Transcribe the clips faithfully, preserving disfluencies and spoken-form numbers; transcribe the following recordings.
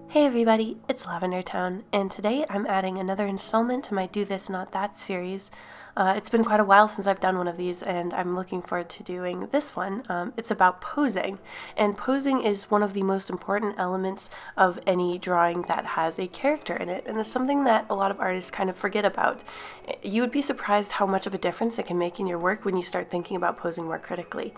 Hey everybody, it's Lavender Town, and today I'm adding another installment to my Do This Not That series. Uh, it's been quite a while since I've done one of these, and I'm looking forward to doing this one. Um, it's about posing, and posing is one of the most important elements of any drawing that has a character in it, and it's something that a lot of artists kind of forget about. You would be surprised how much of a difference it can make in your work when you start thinking about posing more critically.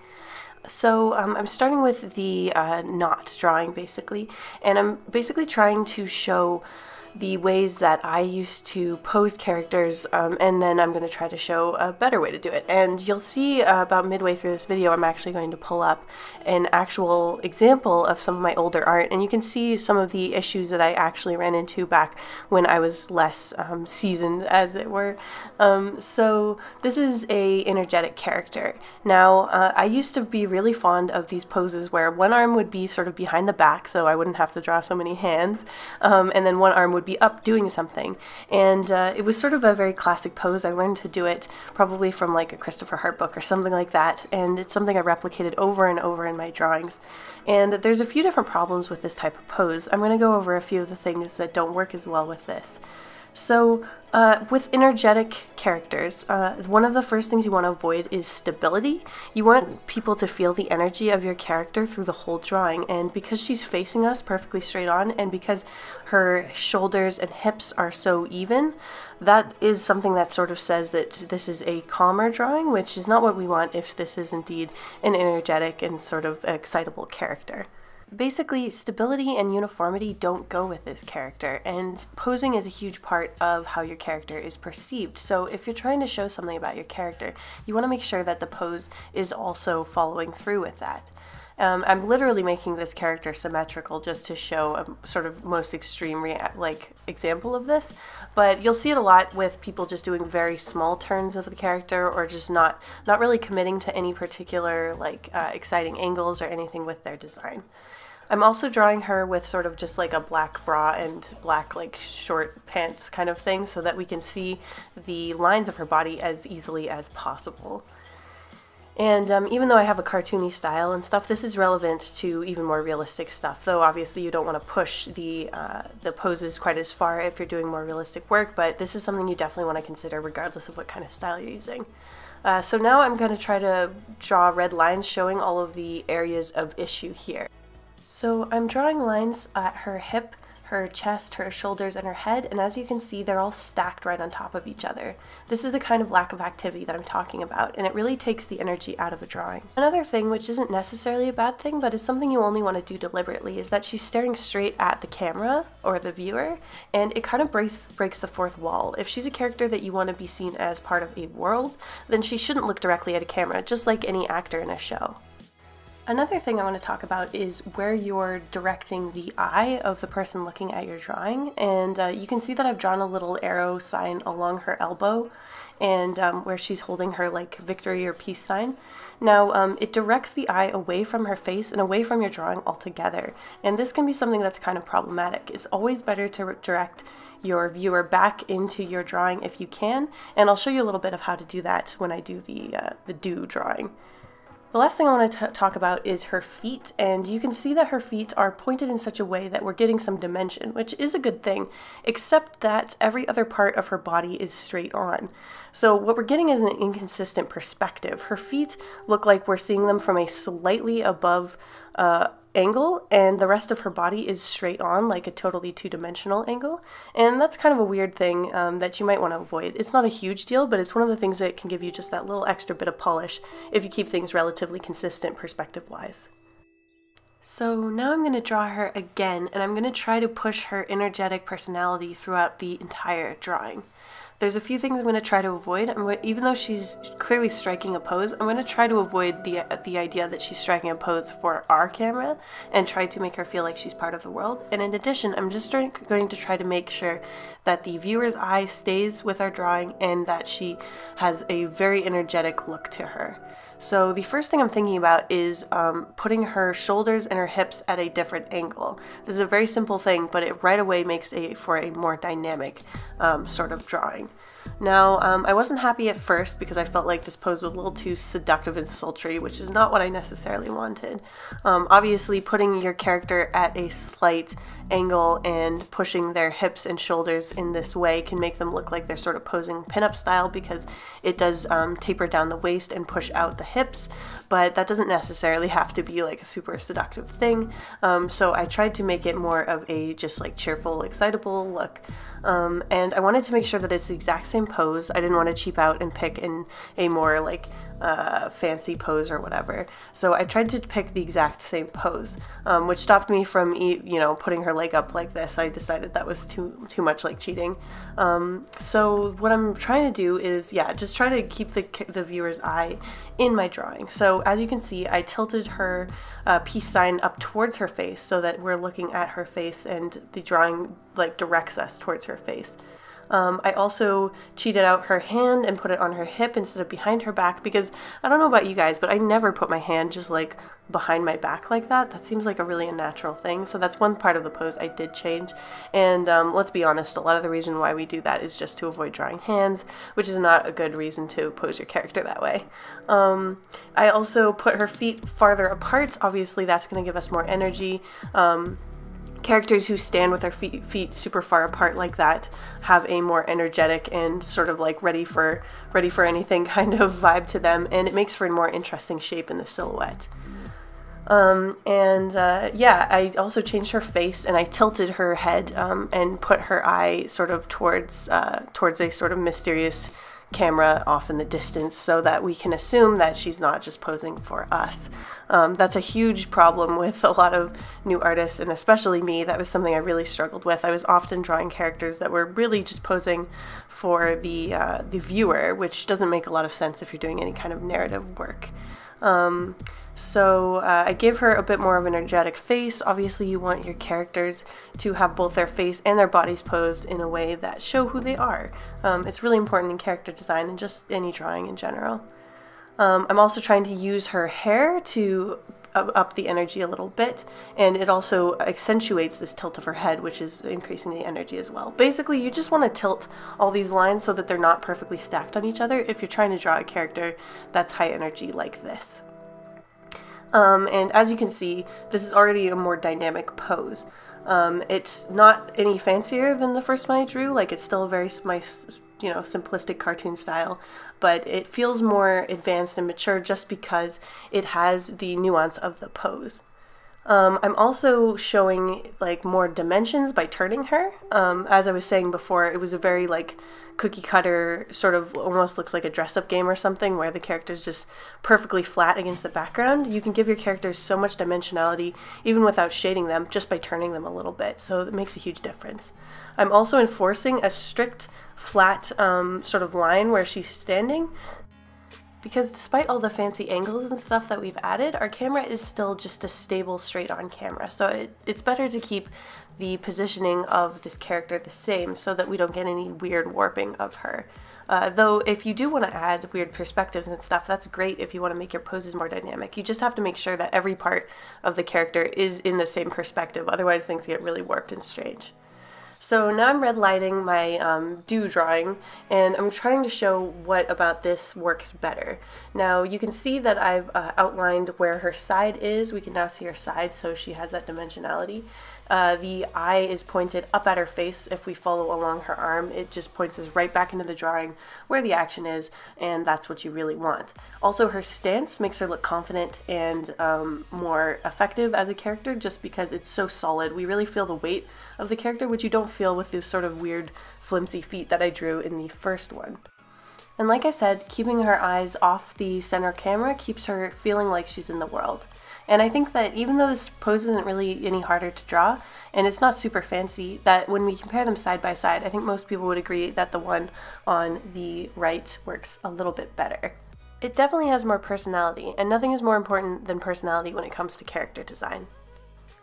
So um, I'm starting with the uh, knot drawing basically, and I'm basically trying to show the ways that I used to pose characters, um, and then I'm going to try to show a better way to do it. And you'll see uh, about midway through this video I'm actually going to pull up an actual example of some of my older art, and you can see some of the issues that I actually ran into back when I was less um, seasoned, as it were. Um, so this is a energetic character. Now uh, I used to be really fond of these poses where one arm would be sort of behind the back so I wouldn't have to draw so many hands, um, and then one arm would be up doing something, and uh, it was sort of a very classic pose. I learned to do it probably from like a Christopher Hart book or something like that, and it's something I replicated over and over in my drawings. And there's a few different problems with this type of pose. I'm going to go over a few of the things that don't work as well with this. So uh, with energetic characters, uh, one of the first things you want to avoid is stability. You want people to feel the energy of your character through the whole drawing, and because she's facing us perfectly straight on, and because her shoulders and hips are so even, that is something that sort of says that this is a calmer drawing, which is not what we want if this is indeed an energetic and sort of excitable character. Basically, stability and uniformity don't go with this character, and posing is a huge part of how your character is perceived. So if you're trying to show something about your character, you want to make sure that the pose is also following through with that. Um, I'm literally making this character symmetrical just to show a sort of most extreme like example of this, but you'll see it a lot with people just doing very small turns of the character, or just not not really committing to any particular like uh, exciting angles or anything with their design. I'm also drawing her with sort of just like a black bra and black like short pants kind of thing, so that we can see the lines of her body as easily as possible. And um, even though I have a cartoony style and stuff, this is relevant to even more realistic stuff, though obviously you don't want to push the, uh, the poses quite as far if you're doing more realistic work, but this is something you definitely want to consider regardless of what kind of style you're using. Uh, so now I'm going to try to draw red lines showing all of the areas of issue here. So I'm drawing lines at her hip, her chest, her shoulders, and her head, and as you can see, they're all stacked right on top of each other. This is the kind of lack of activity that I'm talking about, and it really takes the energy out of a drawing. Another thing, which isn't necessarily a bad thing, but is something you only want to do deliberately, is that she's staring straight at the camera, or the viewer, and it kind of breaks, breaks the fourth wall. If she's a character that you want to be seen as part of a world, then she shouldn't look directly at a camera, just like any actor in a show. Another thing I want to talk about is where you're directing the eye of the person looking at your drawing, and uh, you can see that I've drawn a little arrow sign along her elbow, and um, where she's holding her like victory or peace sign. Now um, it directs the eye away from her face and away from your drawing altogether, and this can be something that's kind of problematic. It's always better to direct your viewer back into your drawing if you can, and I'll show you a little bit of how to do that when I do the, uh, the do drawing. The last thing I want to talk about is her feet, and you can see that her feet are pointed in such a way that we're getting some dimension, which is a good thing, except that every other part of her body is straight on. So what we're getting is an inconsistent perspective. Her feet look like we're seeing them from a slightly above uh, angle, and the rest of her body is straight on, like a totally two-dimensional angle, and that's kind of a weird thing um, that you might want to avoid. It's not a huge deal, but it's one of the things that can give you just that little extra bit of polish if you keep things relatively consistent perspective-wise. So now I'm going to draw her again, and I'm going to try to push her energetic personality throughout the entire drawing. There's a few things I'm going to try to avoid. I'm going, even though she's clearly striking a pose, I'm going to try to avoid the, the idea that she's striking a pose for our camera and try to make her feel like she's part of the world. And in addition, I'm just going to try to make sure that the viewer's eye stays with our drawing and that she has a very energetic look to her. So the first thing I'm thinking about is um, putting her shoulders and her hips at a different angle. This is a very simple thing, but it right away makes a for a more dynamic um, sort of drawing. Now, um, I wasn't happy at first because I felt like this pose was a little too seductive and sultry, which is not what I necessarily wanted. Um, obviously, putting your character at a slight angle and pushing their hips and shoulders in this way can make them look like they're sort of posing pinup style, because it does um, taper down the waist and push out the hips, but that doesn't necessarily have to be like a super seductive thing. Um, so I tried to make it more of a just like cheerful, excitable look. Um, and I wanted to make sure that it's the exact same pose. I didn't want to cheap out and pick in a more like uh, fancy pose or whatever. So I tried to pick the exact same pose, um, which stopped me from, e you know, putting her leg up like this. I decided that was too too much like cheating. Um, so what I'm trying to do is, yeah, just try to keep the, the viewer's eye in my drawing. So as you can see, I tilted her uh, peace sign up towards her face so that we're looking at her face and the drawing like directs us towards her face. Um, I also cheated out her hand and put it on her hip instead of behind her back, because I don't know about you guys, but I never put my hand just like behind my back like that. That seems like a really unnatural thing. So that's one part of the pose I did change. And um, let's be honest, a lot of the reason why we do that is just to avoid drawing hands, which is not a good reason to pose your character that way. Um, I also put her feet farther apart. Obviously, that's going to give us more energy. Um, Characters who stand with their feet, feet super far apart like that have a more energetic and sort of like ready for ready for anything kind of vibe to them, and it makes for a more interesting shape in the silhouette. Um, and uh, yeah, I also changed her face, and I tilted her head um, and put her eye sort of towards uh, towards a sort of mysterious camera off in the distance, so that we can assume that she's not just posing for us. Um, that's a huge problem with a lot of new artists, and especially me. That was something I really struggled with. I was often drawing characters that were really just posing for the uh, the viewer, which doesn't make a lot of sense if you're doing any kind of narrative work. Um, so uh, I gave her a bit more of an energetic face. Obviously, you want your characters to have both their face and their bodies posed in a way that show who they are. Um, it's really important in character design and just any drawing in general. Um, I'm also trying to use her hair to up the energy a little bit, and it also accentuates this tilt of her head, which is increasing the energy as well. Basically, you just want to tilt all these lines so that they're not perfectly stacked on each other if you're trying to draw a character that's high energy like this. Um, and as you can see, this is already a more dynamic pose. Um, it's not any fancier than the first one I drew. Like, it's still a very my you know simplistic cartoon style, but it feels more advanced and mature just because it has the nuance of the pose. Um, I'm also showing like more dimensions by turning her. Um, as I was saying before, it was a very like cookie cutter, sort of almost looks like a dress-up game or something, where the character's just perfectly flat against the background. You can give your characters so much dimensionality even without shading them, just by turning them a little bit, so it makes a huge difference. I'm also enforcing a strict flat um, sort of line where she's standing, because despite all the fancy angles and stuff that we've added, our camera is still just a stable, straight-on camera. So it, it's better to keep the positioning of this character the same so that we don't get any weird warping of her. Uh, though if you do want to add weird perspectives and stuff, that's great if you want to make your poses more dynamic. You just have to make sure that every part of the character is in the same perspective, otherwise things get really warped and strange. So now I'm red lighting my um, do drawing, and I'm trying to show what about this works better. Now you can see that I've uh, outlined where her side is. We can now see her side, so she has that dimensionality. Uh, the eye is pointed up at her face. If we follow along her arm, it just points us right back into the drawing where the action is, and that's what you really want. Also, her stance makes her look confident and um, more effective as a character, just because it's so solid. We really feel the weight of the character, which you don't feel with these sort of weird flimsy feet that I drew in the first one. And like I said, keeping her eyes off the center camera keeps her feeling like she's in the world. And I think that even though this pose isn't really any harder to draw, and it's not super fancy, that when we compare them side by side, I think most people would agree that the one on the right works a little bit better. It definitely has more personality, and nothing is more important than personality when it comes to character design.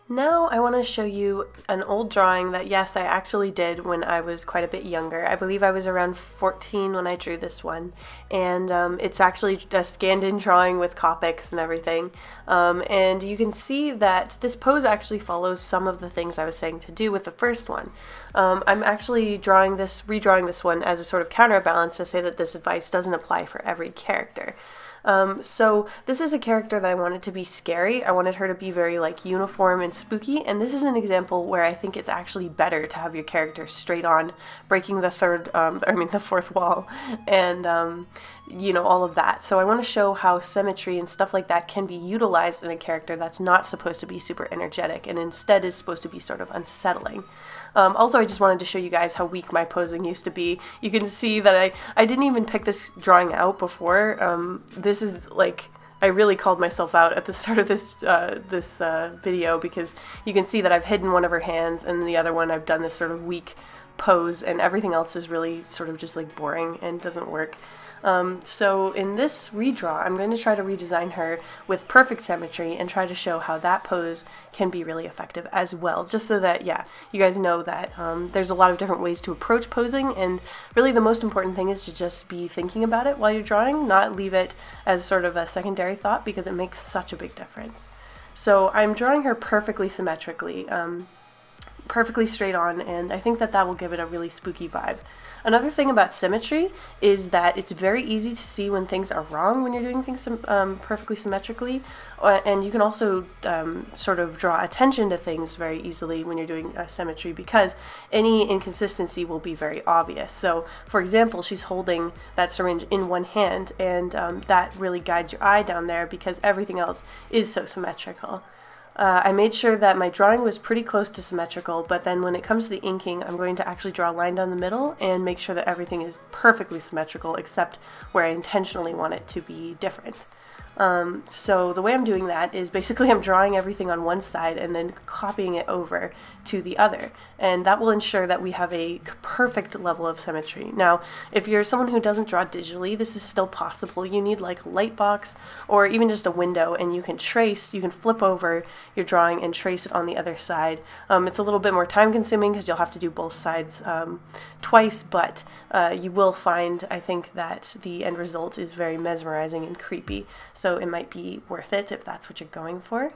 Now I want to show you an old drawing that, yes, I actually did when I was quite a bit younger. I believe I was around fourteen when I drew this one, and um, it's actually a scanned-in drawing with Copics and everything. Um, and you can see that this pose actually follows some of the things I was saying to do with the first one. Um, I'm actually drawing this, redrawing this one as a sort of counterbalance to say that this advice doesn't apply for every character. Um, so this is a character that I wanted to be scary. I wanted her to be very like uniform and spooky, and this is an example where I think it's actually better to have your character straight on, breaking the third, um, I mean the fourth wall, and um, you know, all of that. So I want to show how symmetry and stuff like that can be utilized in a character that's not supposed to be super energetic and instead is supposed to be sort of unsettling. Um, also, I just wanted to show you guys how weak my posing used to be. You can see that I, I didn't even pick this drawing out before. Um, this is like, I really called myself out at the start of this uh, this uh, video, because you can see that I've hidden one of her hands and the other one I've done this sort of weak pose, and everything else is really sort of just like boring and doesn't work. Um, so in this redraw, I'm going to try to redesign her with perfect symmetry and try to show how that pose can be really effective as well, just so that, yeah, you guys know that um, there's a lot of different ways to approach posing, and really the most important thing is to just be thinking about it while you're drawing, not leave it as sort of a secondary thought, because it makes such a big difference. So I'm drawing her perfectly symmetrically, um, perfectly straight on, and I think that that will give it a really spooky vibe. Another thing about symmetry is that it's very easy to see when things are wrong when you're doing things um, perfectly symmetrically, uh, and you can also um, sort of draw attention to things very easily when you're doing uh, symmetry, because any inconsistency will be very obvious. So, for example, she's holding that syringe in one hand, and um, that really guides your eye down there because everything else is so symmetrical. Uh, I made sure that my drawing was pretty close to symmetrical, but then when it comes to the inking, I'm going to actually draw a line down the middle and make sure that everything is perfectly symmetrical except where I intentionally want it to be different. Um, so the way I'm doing that is basically I'm drawing everything on one side and then copying it over to the other, and that will ensure that we have a perfect level of symmetry. Now, if you're someone who doesn't draw digitally, this is still possible. You need like a light box or even just a window, and you can trace, you can flip over your drawing and trace it on the other side. Um, it's a little bit more time consuming because you'll have to do both sides um, twice, but uh, you will find, I think, that the end result is very mesmerizing and creepy. So So it might be worth it if that's what you're going for.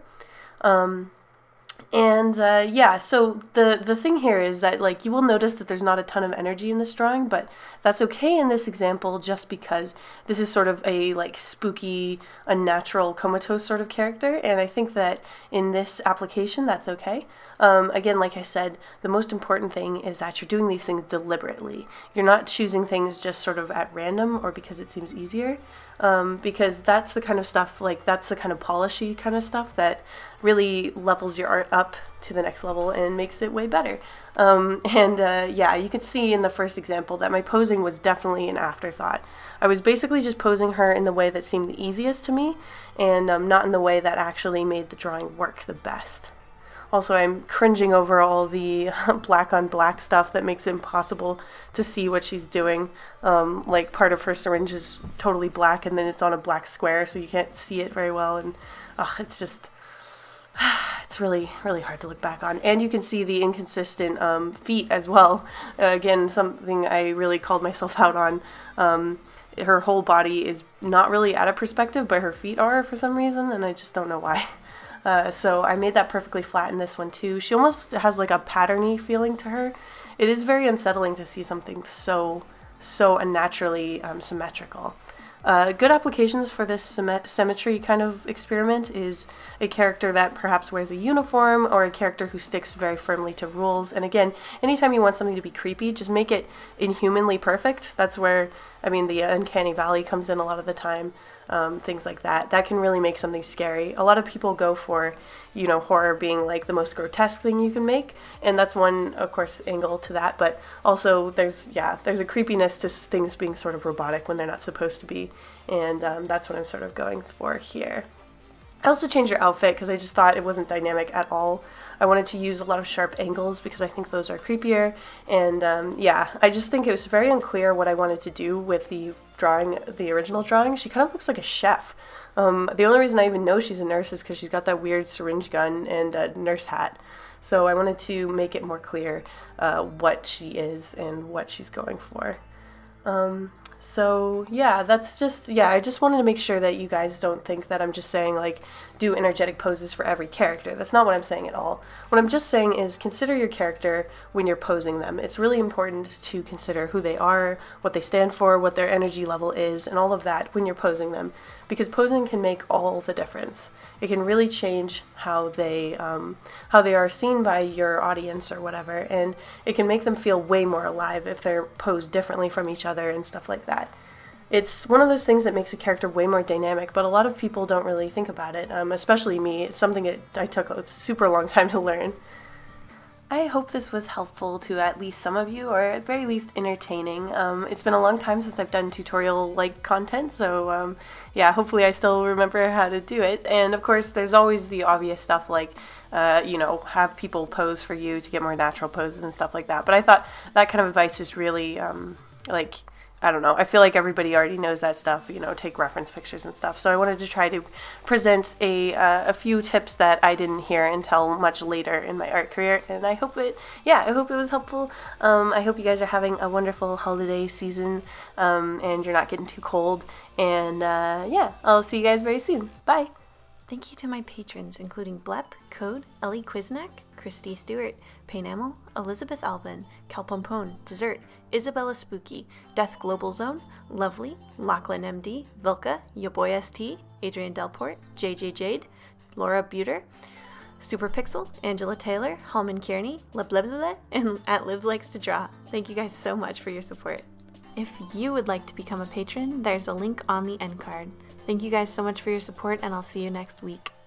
Um, and uh, yeah, so the, the thing here is that, like, you will notice that there's not a ton of energy in this drawing, but that's okay in this example just because this is sort of a, like, spooky, unnatural, comatose sort of character, and I think that in this application that's okay. Um, again, like I said, the most important thing is that you're doing these things deliberately. You're not choosing things just sort of at random or because it seems easier, um, because that's the kind of stuff, like, that's the kind of polishy kind of stuff that really levels your art up to the next level and makes it way better. Um, and uh, yeah, you can see in the first example that my posing was definitely an afterthought. I was basically just posing her in the way that seemed the easiest to me, and um, not in the way that actually made the drawing work the best. Also, I'm cringing over all the black on black stuff that makes it impossible to see what she's doing. Um, like, part of her syringe is totally black and then it's on a black square, so you can't see it very well, and uh, it's just, it's really, really hard to look back on. And you can see the inconsistent um, feet as well. Uh, again, something I really called myself out on. Um, her whole body is not really out of perspective, but her feet are for some reason, and I just don't know why. Uh, so I made that perfectly flat in this one too. She almost has like a patterny feeling to her. It is very unsettling to see something so, so unnaturally um, symmetrical. Uh, good applications for this symmet symmetry kind of experiment is a character that perhaps wears a uniform, or a character who sticks very firmly to rules. And again, anytime you want something to be creepy, just make it inhumanly perfect. That's where, I mean, the uncanny valley comes in a lot of the time. Um, things like that. That can really make something scary. A lot of people go for, you know, horror being like the most grotesque thing you can make, and that's one, of course, angle to that, but also there's, yeah, there's a creepiness to things being sort of robotic when they're not supposed to be, and um, that's what I'm sort of going for here. I also changed her outfit because I just thought it wasn't dynamic at all. I wanted to use a lot of sharp angles because I think those are creepier, and um, yeah, I just think it was very unclear what I wanted to do with the drawing the original drawing, she kind of looks like a chef. Um, the only reason I even know she's a nurse is because she's got that weird syringe gun and a nurse hat. So I wanted to make it more clear uh, what she is and what she's going for. Um, so yeah, that's just, yeah, I just wanted to make sure that you guys don't think that I'm just saying like do energetic poses for every character. That's not what I'm saying at all. What I'm just saying is consider your character when you're posing them. It's really important to consider who they are, what they stand for, what their energy level is, and all of that when you're posing them, because posing can make all the difference. It can really change how they um, how they are seen by your audience or whatever, and it can make them feel way more alive if they're posed differently from each other and stuff like that. It's one of those things that makes a character way more dynamic, but a lot of people don't really think about it, um, especially me. It's something that I took a super long time to learn. I hope this was helpful to at least some of you, or at very least entertaining. Um, it's been a long time since I've done tutorial-like content, so um, yeah, hopefully I still remember how to do it. And of course, there's always the obvious stuff like, uh, you know, have people pose for you to get more natural poses and stuff like that. But I thought that kind of advice is really, um, like, I don't know, I feel like everybody already knows that stuff, you know, take reference pictures and stuff. So I wanted to try to present a, uh, a few tips that I didn't hear until much later in my art career, and I hope it, yeah, I hope it was helpful. Um, I hope you guys are having a wonderful holiday season, um, and you're not getting too cold, and uh, yeah, I'll see you guys very soon. Bye! Thank you to my patrons, including Blep, Code, Ellie Quiznak, Christy Stewart, Painamel, Elizabeth Albin, Calpompone, Dessert, Isabella Spooky, Death Global Zone, Lovely, Lachlan M D, Vilka, Yoboy S T, Adrian Delport, J J Jade, Laura Buter, Superpixel, Angela Taylor, Hallman Kearney, Lebleble, and at Liv Likes to Draw. Thank you guys so much for your support. If you would like to become a patron, there's a link on the end card. Thank you guys so much for your support, and I'll see you next week.